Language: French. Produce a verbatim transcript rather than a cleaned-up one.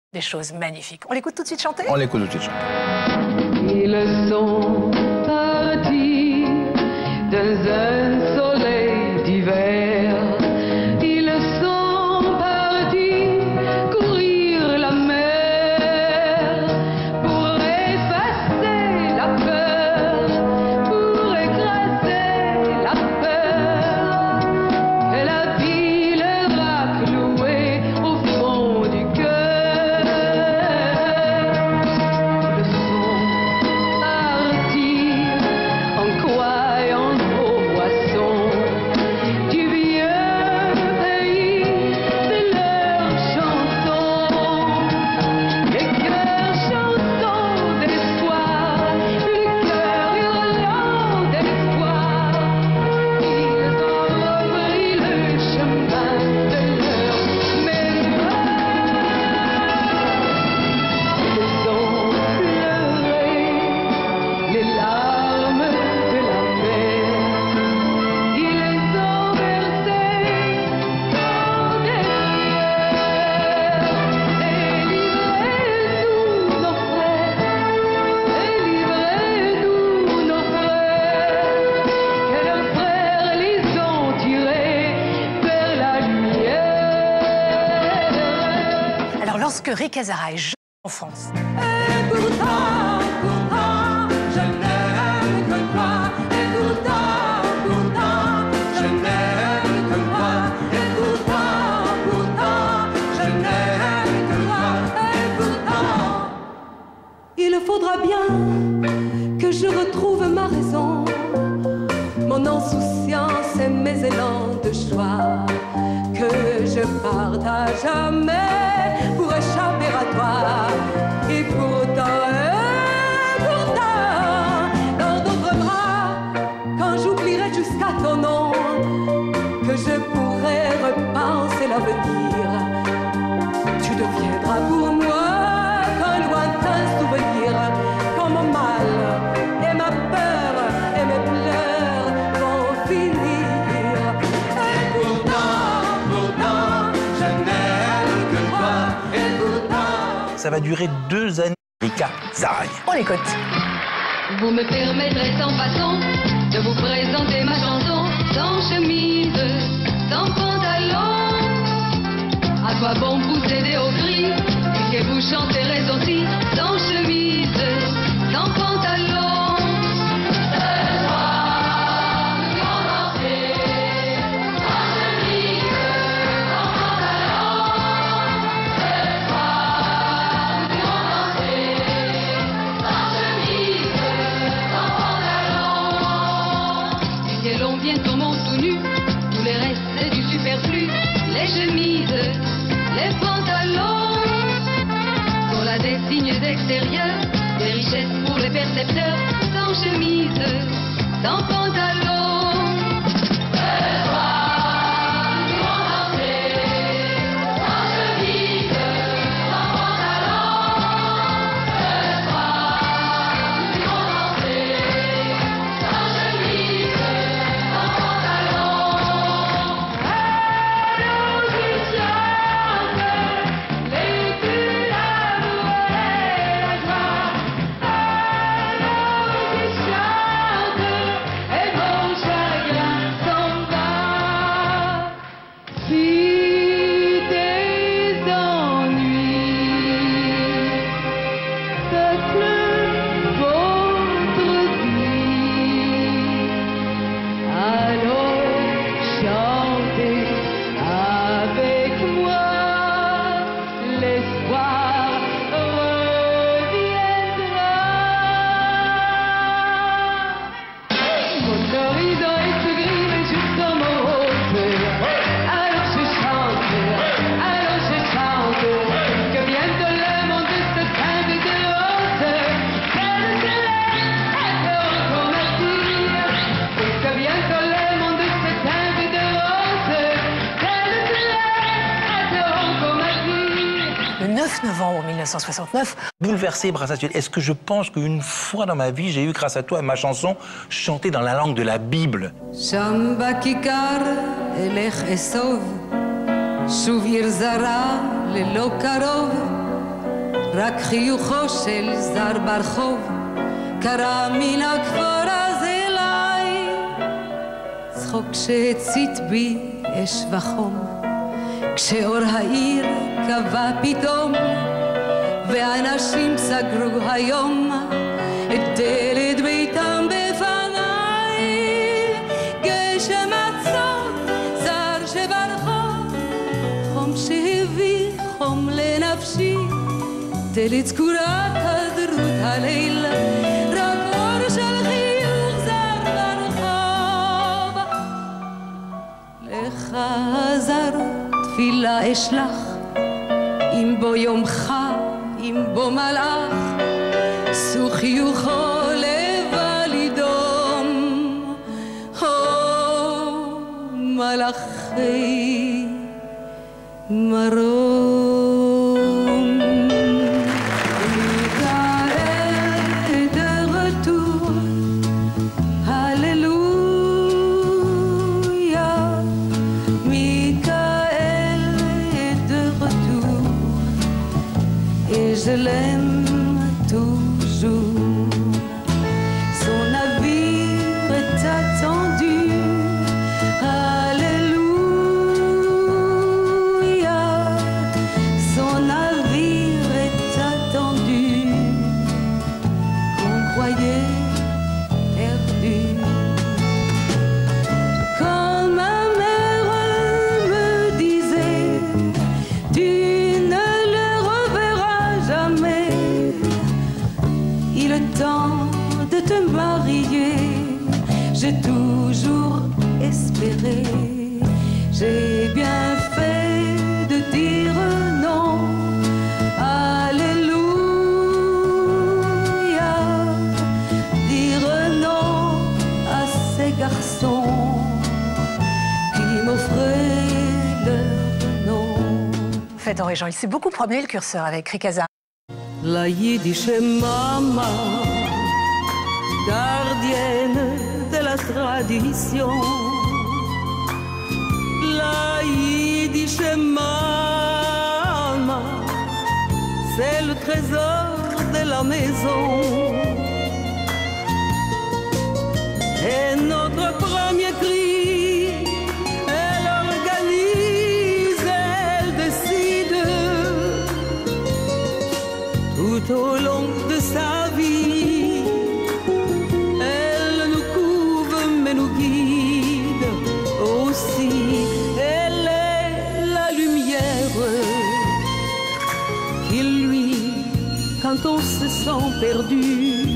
Des choses magnifiques. On l'écoute tout de suite chanter? On l'écoute tout de suite chanter. Ils sont partis dans un soleil d'hiver. Ils sont partis courir la mer pour effacer la peur, pour écraser la peur. Et la vie leur a cloué au fond du cœur. Lorsque Rick Hazara est jeune enfance. Et pourtant, pourtant, je n'aime que toi. Et pourtant, pourtant, je n'aime que toi. Et pourtant, pourtant, je n'aime que toi. Et pourtant, il faudra bien que je retrouve ma raison, mon insouciance et mes élans de joie, que je parte à jamais pour échapper à toi. Et pourtant, et pourtant, dans d'autres bras, quand j'oublierai jusqu'à ton nom, que je pourrai repenser l'avenir, tu deviendras pour moi qu'un lointain souvenir, quand mon mal et ma peur et mes pleurs vont finir. Et pourtant, pourtant, je n'aime que toi. Et pourtant... Ça va durer deux années, Rick Hazara. On l'écoute. Vous me permettrez sans façon de vous présenter ma chanson, sans chemise, sans pantalon. À quoi bon vous aider au cri, puisque vous chanterez aussi sans chemise, sans pantalon. Ce soir, nous allons danser, sans chemise, sans pantalon. Ce soir, nous allons danser, sans chemise, sans pantalon. Puisque l'on bientôt monte tout nu, tous les restes c'est du superflu, les chemises, les pantalons sont là des signes extérieurs, des richesses pour les percepteurs, sans chemise, sans pantalon. Ce soir, nous allons danser, sans chemise, sans pantalon. Ce soir, nous allons danser, sans chemise, sans pantalon. Elle nous chante les plus l'amour et la joie. Elle nous chante et mon chagrin s'en va. Si tes ennuis peuplent votre vie, alors chantez avec moi, l'espoir reviendra. Mon horizon est tout gris, mais juste dans mon rose. Alors je chante, alors je chante, que bientôt le monde se teinte de rose. Quel soleil est reconvertir, que bientôt le monde se teinte de rose. Quel soleil est reconvertir. Le neuf novembre mille neuf cent soixante-neuf, Bouleversé, Brassens, est-ce que je pense qu'une fois dans ma vie, j'ai eu, grâce à toi, ma chanson chantée dans la langue de la Bible? שם בכיכר אלך אסוב, שוב עיר זרה ללא קרוב, רק חיוכו של זר ברחוב קרא מן הכפור אז אליי, צחוק שהצית בי אש וחום, כשאור העיר קבע פתאום, ואנשים סגרו היום את דלת ביתם בפניי. גשם עצור, זר שברחוב, חום שהביא חום לנפשי, דלת סגורה כדרות הליל, רק אור של חיוך זר ברחוב. לך זר תפילה אשלח, אם בו יומך, אם בו מלאך, שוא חיוכו לבל ידום. הו מלאכי מרום, מיכאל de retour, alléluia. Michael est de retour et je l'aime toujours. Son navire est attendu, alléluia. Son navire est attendu, qu'on croyait perdu. Quand ma mère me disait, tu ne le reverras jamais, il est temps de te marier, j'ai toujours espéré. J'ai bien fait de dire non, alléluia. Dire non à ces garçons qui m'offraient leur nom. Faites Henri Jean, il s'est beaucoup promené le curseur avec Rick Hazard. La Yiddish Mama, gardienne de la tradition. La Yiddish Mama, c'est le trésor de la maison. Et notre premier cri, elle organise, elle décide. Tout au long de sa vie, elle nous couvre mais nous guide aussi. Elle est la lumière qui luit quand on se sent perdu.